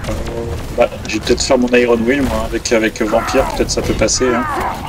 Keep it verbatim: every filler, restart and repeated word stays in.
Euh, bah, je vais peut-être faire mon Iron Will, moi, avec, avec Vampire, peut-être ça peut passer. Hein.